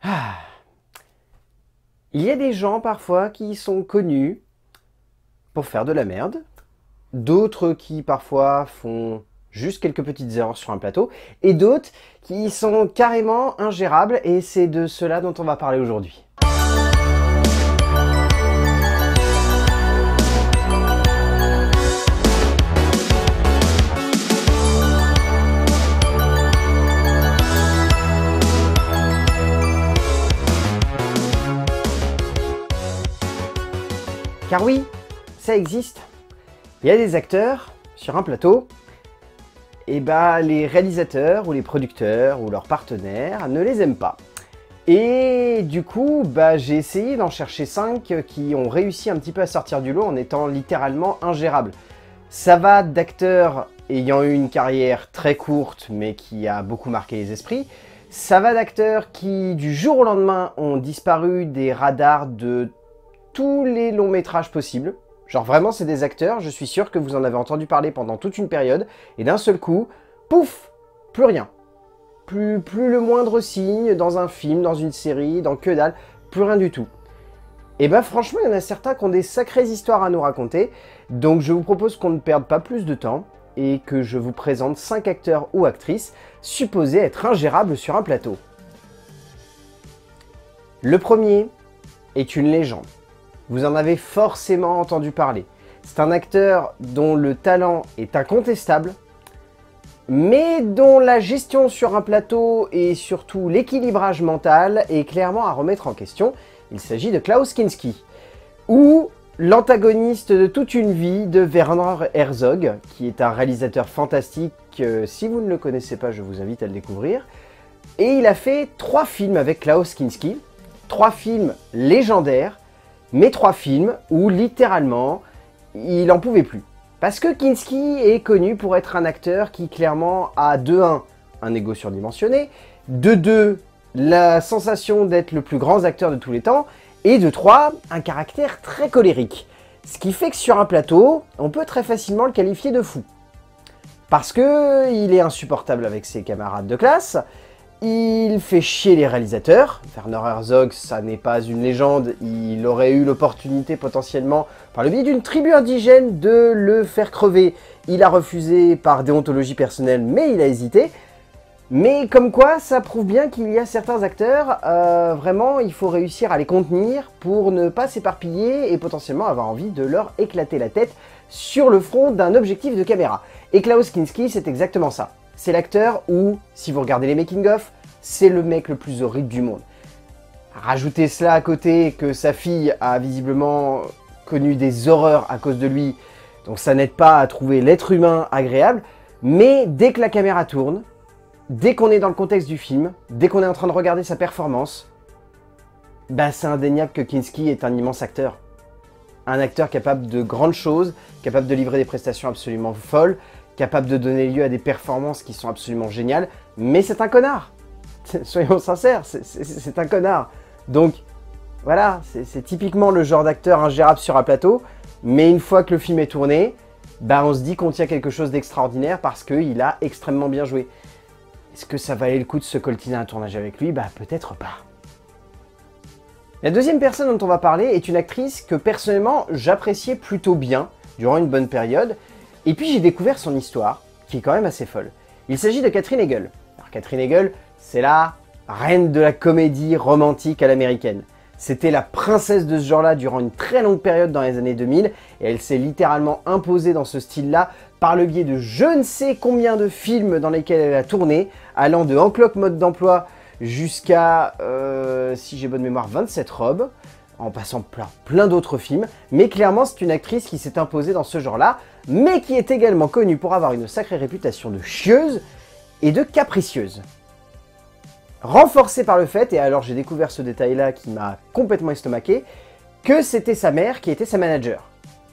Ah. Il y a des gens parfois qui sont connus pour faire de la merde, d'autres qui parfois font juste quelques petites erreurs sur un plateau, et d'autres qui sont carrément ingérables, et c'est de cela dont on va parler aujourd'hui. Car oui, ça existe. Il y a des acteurs sur un plateau, et les réalisateurs ou les producteurs ou leurs partenaires ne les aiment pas. Et du coup, j'ai essayé d'en chercher 5 qui ont réussi un petit peu à sortir du lot en étant littéralement ingérables. Ça va d'acteurs ayant eu une carrière très courte mais qui a beaucoup marqué les esprits. Ça va d'acteurs qui du jour au lendemain ont disparu des radars de tous les longs métrages possibles. Genre vraiment c'est des acteurs, je suis sûr que vous en avez entendu parler pendant toute une période, et d'un seul coup, pouf, plus rien. Plus le moindre signe dans un film, dans une série, dans que dalle, plus rien du tout. Et franchement, il y en a certains qui ont des sacrées histoires à nous raconter, donc je vous propose qu'on ne perde pas plus de temps, et que je vous présente 5 acteurs ou actrices supposés être ingérables sur un plateau. Le premier est une légende. Vous en avez forcément entendu parler. C'est un acteur dont le talent est incontestable, mais dont la gestion sur un plateau et surtout l'équilibrage mental est clairement à remettre en question. Il s'agit de Klaus Kinski, ou l'antagoniste de toute une vie de Werner Herzog, qui est un réalisateur fantastique. Si vous ne le connaissez pas, je vous invite à le découvrir. Et il a fait 3 films avec Klaus Kinski, 3 films légendaires, mais 3 films où littéralement il en pouvait plus. Parce que Kinski est connu pour être un acteur qui clairement a de 1 un ego surdimensionné, de 2 la sensation d'être le plus grand acteur de tous les temps, et de 3 un caractère très colérique. Ce qui fait que sur un plateau, on peut très facilement le qualifier de fou. Parce que il est insupportable avec ses camarades de classe, il fait chier les réalisateurs. Werner Herzog, ça n'est pas une légende, il aurait eu l'opportunité potentiellement, par le biais d'une tribu indigène, de le faire crever. Il a refusé par déontologie personnelle, mais il a hésité. Mais comme quoi, ça prouve bien qu'il y a certains acteurs, vraiment, il faut réussir à les contenir pour ne pas s'éparpiller et potentiellement avoir envie de leur éclater la tête sur le front d'un objectif de caméra. Et Klaus Kinski, c'est exactement ça. C'est l'acteur où, si vous regardez les making-of, c'est le mec le plus horrible du monde. Rajoutez cela à côté que sa fille a visiblement connu des horreurs à cause de lui, donc ça n'aide pas à trouver l'être humain agréable, mais dès que la caméra tourne, dès qu'on est dans le contexte du film, dès qu'on est en train de regarder sa performance, c'est indéniable que Kinski est un immense acteur. Un acteur capable de grandes choses, capable de livrer des prestations absolument folles, capable de donner lieu à des performances qui sont absolument géniales, mais c'est un connard. Soyons sincères, c'est un connard. Donc, voilà, c'est typiquement le genre d'acteur ingérable sur un plateau, mais une fois que le film est tourné, on se dit qu'on tient quelque chose d'extraordinaire parce qu'il a extrêmement bien joué. Est-ce que ça valait le coup de se coltiner un tournage avec lui? Peut-être pas. La deuxième personne dont on va parler est une actrice que personnellement j'appréciais plutôt bien durant une bonne période, et puis j'ai découvert son histoire, qui est quand même assez folle. Il s'agit de Katherine Heigl. Alors Katherine Heigl, c'est la reine de la comédie romantique à l'américaine. C'était la princesse de ce genre-là durant une très longue période dans les années 2000, et elle s'est littéralement imposée dans ce style-là par le biais de je ne sais combien de films dans lesquels elle a tourné, allant de Hancock Mode d'emploi jusqu'à, si j'ai bonne mémoire, 27 robes, en passant par plein d'autres films, mais clairement c'est une actrice qui s'est imposée dans ce genre-là, mais qui est également connue pour avoir une sacrée réputation de chieuse et de capricieuse. Renforcée par le fait, et alors j'ai découvert ce détail-là qui m'a complètement estomaqué, que c'était sa mère qui était sa manager.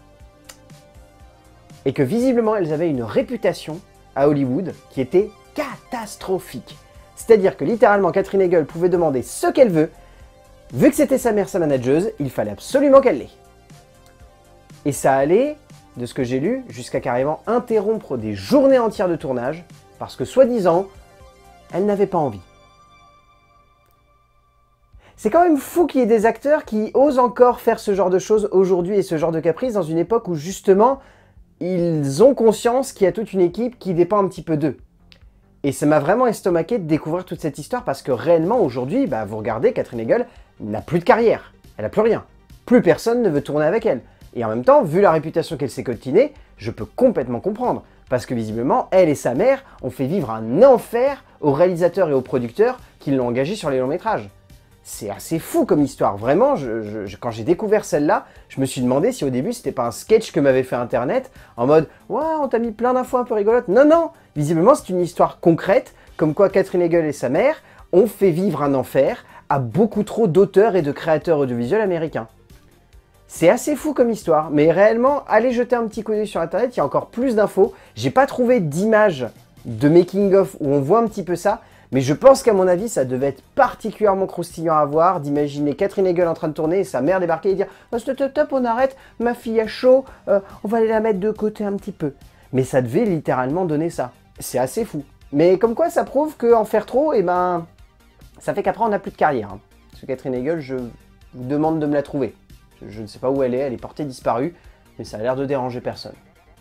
Et que visiblement elles avaient une réputation à Hollywood qui était catastrophique. C'est-à-dire que littéralement Katherine Heigl pouvait demander ce qu'elle veut, vu que c'était sa mère sa manageuse, il fallait absolument qu'elle l'ait. Et ça allait, de ce que j'ai lu, jusqu'à carrément interrompre des journées entières de tournage, parce que soi-disant, elle n'avait pas envie. C'est quand même fou qu'il y ait des acteurs qui osent encore faire ce genre de choses aujourd'hui et ce genre de caprice dans une époque où justement, ils ont conscience qu'il y a toute une équipe qui dépend un petit peu d'eux. Et ça m'a vraiment estomaqué de découvrir toute cette histoire parce que réellement aujourd'hui, bah, vous regardez, Catherine Hegel n'a plus de carrière, elle n'a plus rien. Plus personne ne veut tourner avec elle. Et en même temps, vu la réputation qu'elle s'est coltinée, je peux complètement comprendre. Parce que visiblement, elle et sa mère ont fait vivre un enfer aux réalisateurs et aux producteurs qui l'ont engagée sur les longs métrages. C'est assez fou comme histoire, vraiment, quand j'ai découvert celle-là, je me suis demandé si au début c'était pas un sketch que m'avait fait internet, en mode « Ouais, on t'a mis plein d'infos un peu rigolotes ». Non, non, visiblement c'est une histoire concrète, comme quoi Catherine Hegel et sa mère ont fait vivre un enfer à beaucoup trop d'auteurs et de créateurs audiovisuels américains. C'est assez fou comme histoire, mais réellement, allez jeter un petit coup d'œil sur internet, il y a encore plus d'infos. J'ai pas trouvé d'image de making-of où on voit un petit peu ça, mais je pense qu'à mon avis, ça devait être particulièrement croustillant à voir, d'imaginer Catherine Hegel en train de tourner et sa mère débarquer et dire « Stop, stop, stop, on arrête, ma fille a chaud, on va aller la mettre de côté un petit peu. » Mais ça devait littéralement donner ça. C'est assez fou. Mais comme quoi, ça prouve qu'en faire trop, eh ben, ça fait qu'après, on n'a plus de carrière. Hein. Parce que Catherine Hegel, je vous demande de me la trouver. Je ne sais pas où elle est portée disparue, mais ça a l'air de déranger personne.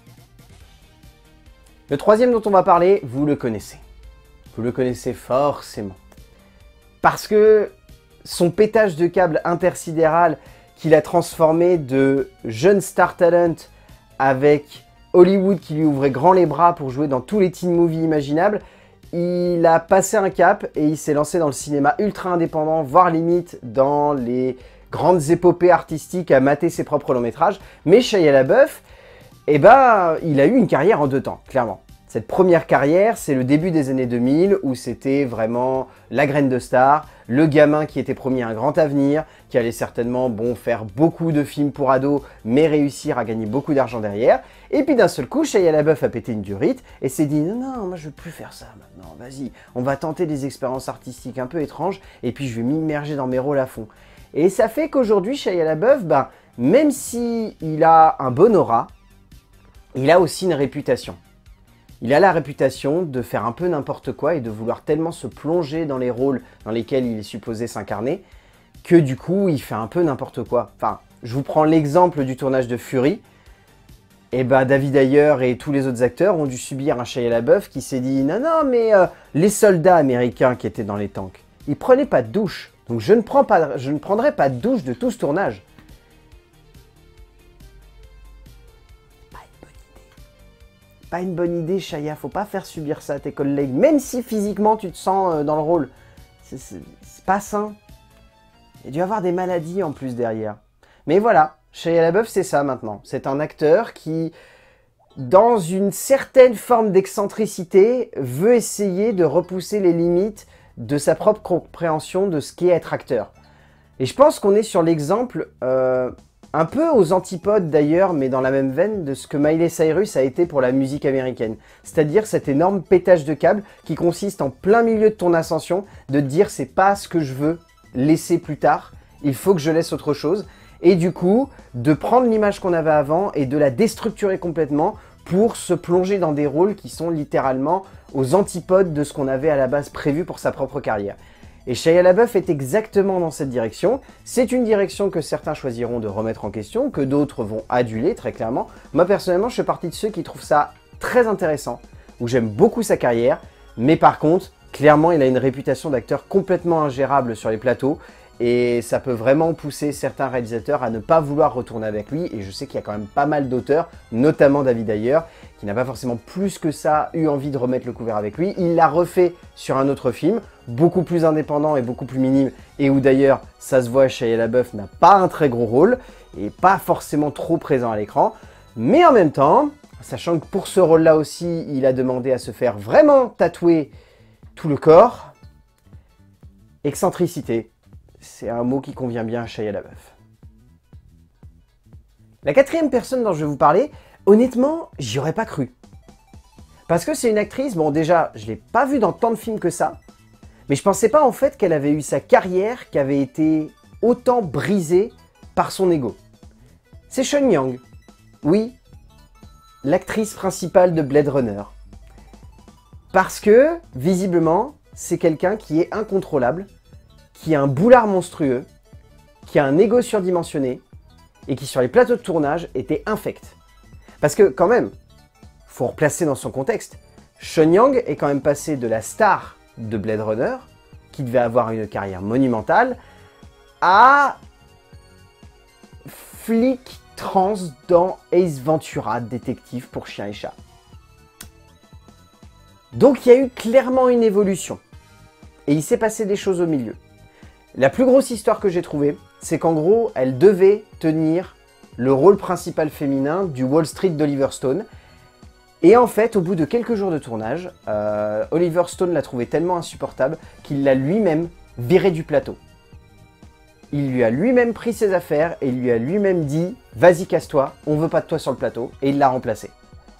Le troisième dont on va parler, vous le connaissez. Vous le connaissez forcément. Parce que son pétage de câble intersidéral qu'il a transformé de jeune star talent avec Hollywood qui lui ouvrait grand les bras pour jouer dans tous les teen movies imaginables, il a passé un cap et il s'est lancé dans le cinéma ultra indépendant, voire limite dans les grandes épopées artistiques à mater ses propres longs métrages. Mais Shia LaBeouf, eh ben, il a eu une carrière en deux temps, clairement. Cette première carrière, c'est le début des années 2000 où c'était vraiment la graine de star, le gamin qui était promis un grand avenir, qui allait certainement faire beaucoup de films pour ados, mais réussir à gagner beaucoup d'argent derrière. Et puis d'un seul coup, Shia LaBeouf a pété une durite et s'est dit « Non, non, moi je veux plus faire ça maintenant, vas-y, on va tenter des expériences artistiques un peu étranges et puis je vais m'immerger dans mes rôles à fond. » Et ça fait qu'aujourd'hui, Shia LaBeouf, même s'il a un bon aura, il a aussi une réputation. Il a la réputation de faire un peu n'importe quoi et de vouloir tellement se plonger dans les rôles dans lesquels il est supposé s'incarner que du coup, il fait un peu n'importe quoi. Enfin, je vous prends l'exemple du tournage de Fury. Et David Ayer et tous les autres acteurs ont dû subir un Shia LaBeouf qui s'est dit « Non, non, mais les soldats américains qui étaient dans les tanks, ils prenaient pas de douche. Donc je ne prendrai pas de douche de tout ce tournage. » Pas une bonne idée, Shia, faut pas faire subir ça à tes collègues, même si physiquement tu te sens dans le rôle. C'est pas sain. Il doit y avoir des maladies en plus derrière. Mais voilà, Shia LaBeouf c'est ça maintenant. C'est un acteur qui, dans une certaine forme d'excentricité, veut essayer de repousser les limites de sa propre compréhension de ce qu'est être acteur. Et je pense qu'on est sur l'exemple... un peu aux antipodes d'ailleurs, mais dans la même veine, de ce que Miley Cyrus a été pour la musique américaine. C'est-à-dire cet énorme pétage de câble qui consiste en plein milieu de ton ascension, de te dire c'est pas ce que je veux laisser plus tard, il faut que je laisse autre chose. Et du coup, de prendre l'image qu'on avait avant et de la déstructurer complètement pour se plonger dans des rôles qui sont littéralement aux antipodes de ce qu'on avait à la base prévu pour sa propre carrière. Et Shia LaBeouf est exactement dans cette direction. C'est une direction que certains choisiront de remettre en question, que d'autres vont aduler très clairement. Moi personnellement, je fais partie de ceux qui trouvent ça très intéressant, où j'aime beaucoup sa carrière, mais par contre, clairement, il a une réputation d'acteur complètement ingérable sur les plateaux, et ça peut vraiment pousser certains réalisateurs à ne pas vouloir retourner avec lui, et je sais qu'il y a quand même pas mal d'auteurs, notamment David Ayer, qui n'a pas forcément plus que ça eu envie de remettre le couvert avec lui. Il l'a refait sur un autre film, beaucoup plus indépendant et beaucoup plus minime, et où d'ailleurs, ça se voit, Shia LaBeouf n'a pas un très gros rôle, et pas forcément trop présent à l'écran, mais en même temps, sachant que pour ce rôle-là aussi, il a demandé à se faire vraiment tatouer tout le corps, excentricité. C'est un mot qui convient bien à Shia LaBeouf. La quatrième personne dont je vais vous parler, honnêtement, j'y aurais pas cru. Parce que c'est une actrice, bon déjà, je l'ai pas vue dans tant de films que ça, mais je pensais pas en fait qu'elle avait eu sa carrière qui avait été autant brisée par son ego. C'est Sean Young. Oui, l'actrice principale de Blade Runner. Parce que, visiblement, c'est quelqu'un qui est incontrôlable, qui est un boulard monstrueux, qui a un ego surdimensionné, et qui sur les plateaux de tournage était infect. Parce que quand même, faut replacer dans son contexte, Sean Young est quand même passé de la star de Blade Runner, qui devait avoir une carrière monumentale, à flic trans dans Ace Ventura, détective pour chien et chat. Donc il y a eu clairement une évolution. Et il s'est passé des choses au milieu. La plus grosse histoire que j'ai trouvée, c'est qu'en gros, elle devait tenir le rôle principal féminin du Wall Street d'Oliver Stone. Et en fait, au bout de quelques jours de tournage, Oliver Stone l'a trouvé tellement insupportable qu'il l'a lui-même viré du plateau. Il lui a lui-même pris ses affaires et il lui a lui-même dit « Vas-y, casse-toi, on veut pas de toi sur le plateau » et il l'a remplacé.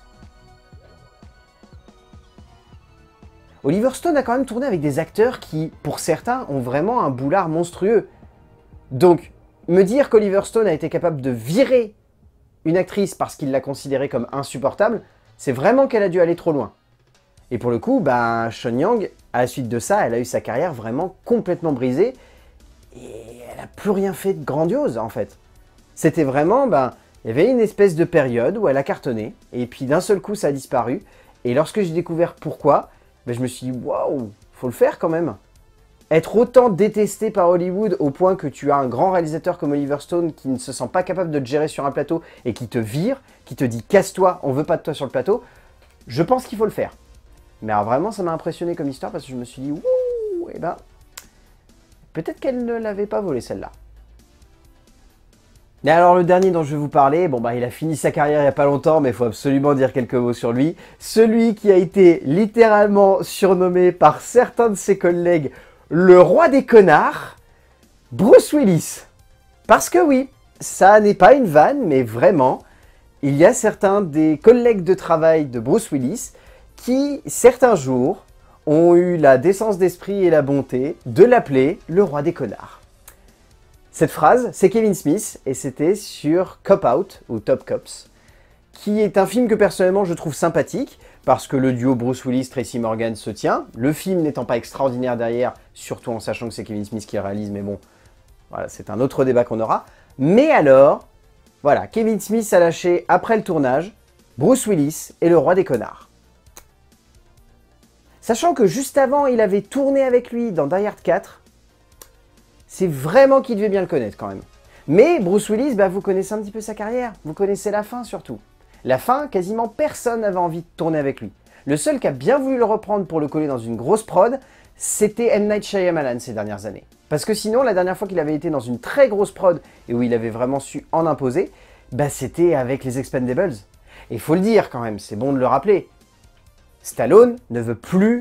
Oliver Stone a quand même tourné avec des acteurs qui, pour certains, ont vraiment un boulard monstrueux. Donc, me dire qu'Oliver Stone a été capable de virer une actrice parce qu'il l'a considérée comme insupportable, c'est vraiment qu'elle a dû aller trop loin. Et pour le coup, Sean Young, à la suite de ça, elle a eu sa carrière vraiment complètement brisée et elle n'a plus rien fait de grandiose en fait. C'était vraiment, il y avait une espèce de période où elle a cartonné et puis d'un seul coup ça a disparu. Et lorsque j'ai découvert pourquoi, je me suis dit waouh, faut le faire quand même. Être autant détesté par Hollywood au point que tu as un grand réalisateur comme Oliver Stone qui ne se sent pas capable de te gérer sur un plateau et qui te vire, qui te dit casse-toi, on veut pas de toi sur le plateau, je pense qu'il faut le faire. Mais alors vraiment ça m'a impressionné comme histoire parce que je me suis dit wouh, peut-être qu'elle ne l'avait pas volé celle-là. Et alors le dernier dont je vais vous parler, il a fini sa carrière il n'y a pas longtemps, mais il faut absolument dire quelques mots sur lui. Celui qui a été littéralement surnommé par certains de ses collègues le roi des connards, Bruce Willis. Parce que oui, ça n'est pas une vanne, mais vraiment, il y a certains des collègues de travail de Bruce Willis qui, certains jours, ont eu la décence d'esprit et la bonté de l'appeler le roi des connards. Cette phrase, c'est Kevin Smith, et c'était sur Cop Out, ou Top Cops, qui est un film que personnellement je trouve sympathique, parce que le duo Bruce Willis-Tracy Morgan se tient, le film n'étant pas extraordinaire derrière, surtout en sachant que c'est Kevin Smith qui le réalise, mais bon, voilà, c'est un autre débat qu'on aura. Mais alors, voilà, Kevin Smith a lâché, après le tournage, Bruce Willis est le roi des connards. Sachant que juste avant, il avait tourné avec lui dans Die Hard 4, c'est vraiment qu'il devait bien le connaître quand même. Mais Bruce Willis, vous connaissez un petit peu sa carrière, vous connaissez la fin surtout. La fin, quasiment personne n'avait envie de tourner avec lui. Le seul qui a bien voulu le reprendre pour le coller dans une grosse prod, c'était M. Night Shyamalan ces dernières années. Parce que sinon, la dernière fois qu'il avait été dans une très grosse prod et où il avait vraiment su en imposer, c'était avec les Expendables. Et il faut le dire quand même, c'est bon de le rappeler. Stallone ne veut plus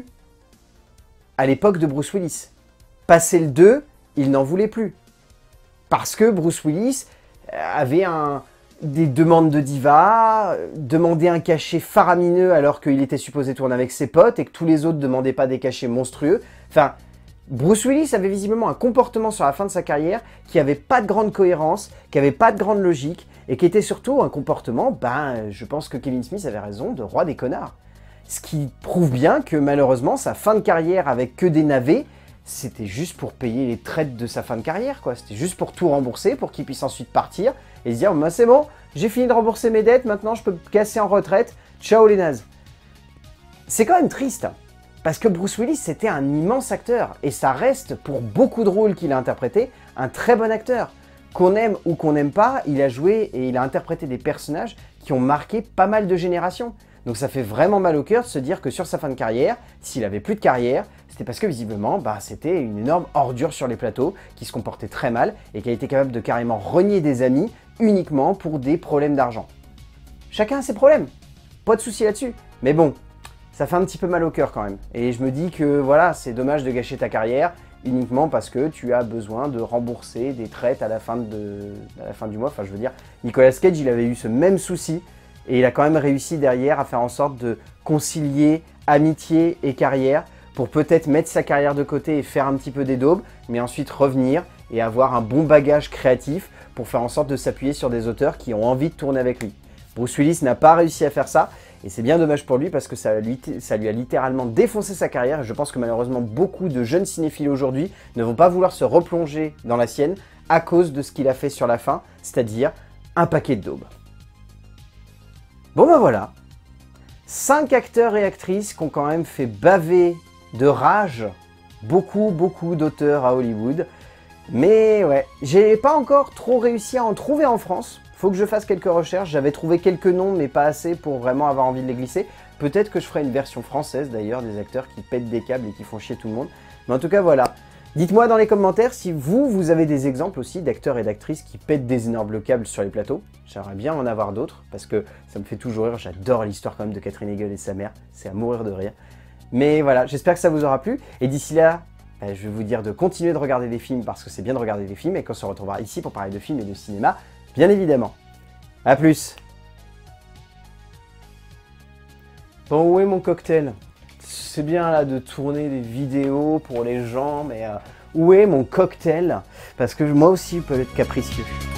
à l'époque de Bruce Willis. Passé le 2, il n'en voulait plus. Parce que Bruce Willis avait des demandes de diva, demandait un cachet faramineux alors qu'il était supposé tourner avec ses potes et que tous les autres ne demandaient pas des cachets monstrueux. Enfin, Bruce Willis avait visiblement un comportement sur la fin de sa carrière qui n'avait pas de grande cohérence, qui n'avait pas de grande logique et qui était surtout un comportement, je pense que Kevin Smith avait raison, de roi des connards. Ce qui prouve bien que malheureusement, sa fin de carrière avec que des navets, c'était juste pour payer les traites de sa fin de carrière, quoi. C'était juste pour tout rembourser, pour qu'il puisse ensuite partir et se dire « c'est bon, j'ai fini de rembourser mes dettes, maintenant je peux me casser en retraite, ciao les nazes ». C'est quand même triste, hein, parce que Bruce Willis, c'était un immense acteur, et ça reste, pour beaucoup de rôles qu'il a interprétés, un très bon acteur. Qu'on aime ou qu'on n'aime pas, il a joué et il a interprété des personnages qui ont marqué pas mal de générations. Donc ça fait vraiment mal au cœur de se dire que sur sa fin de carrière, s'il avait plus de carrière, c'était parce que visiblement, c'était une énorme ordure sur les plateaux, qui se comportait très mal et qui a été capable de carrément renier des amis uniquement pour des problèmes d'argent. Chacun a ses problèmes, pas de souci là-dessus. Mais bon, ça fait un petit peu mal au cœur quand même. Et je me dis que voilà, c'est dommage de gâcher ta carrière uniquement parce que tu as besoin de rembourser des traites à la fin du mois. Enfin, je veux dire, Nicolas Cage, il avait eu ce même souci. Et il a quand même réussi derrière à faire en sorte de concilier amitié et carrière pour peut-être mettre sa carrière de côté et faire un petit peu des daubes, mais ensuite revenir et avoir un bon bagage créatif pour faire en sorte de s'appuyer sur des auteurs qui ont envie de tourner avec lui. Bruce Willis n'a pas réussi à faire ça Et c'est bien dommage pour lui parce que ça lui a littéralement défoncé sa carrière. Et je pense que malheureusement, beaucoup de jeunes cinéphiles aujourd'hui ne vont pas vouloir se replonger dans la sienne à cause de ce qu'il a fait sur la fin, c'est-à-dire un paquet de daubes. Bon ben voilà, 5 acteurs et actrices qui ont quand même fait baver de rage beaucoup d'auteurs à Hollywood. Mais ouais, j'ai pas encore trop réussi à en trouver en France. Faut que je fasse quelques recherches. J'avais trouvé quelques noms, mais pas assez pour vraiment avoir envie de les glisser. Peut-être que je ferai une version française d'ailleurs, des acteurs qui pètent des câbles et qui font chier tout le monde. Mais en tout cas, voilà. Dites-moi dans les commentaires si vous avez des exemples aussi d'acteurs et d'actrices qui pètent des énormes câbles sur les plateaux. J'aimerais bien en avoir d'autres, parce que ça me fait toujours rire. J'adore l'histoire quand même de Catherine Hegel et sa mère. C'est à mourir de rire. Mais voilà, j'espère que ça vous aura plu. Et d'ici là, je vais vous dire de continuer de regarder des films parce que c'est bien de regarder des films et qu'on se retrouvera ici pour parler de films et de cinéma, bien évidemment. A plus. Bon, où est mon cocktail? C'est bien là de tourner des vidéos pour les gens, mais où est mon cocktail? Parce que moi aussi, je peux être capricieux.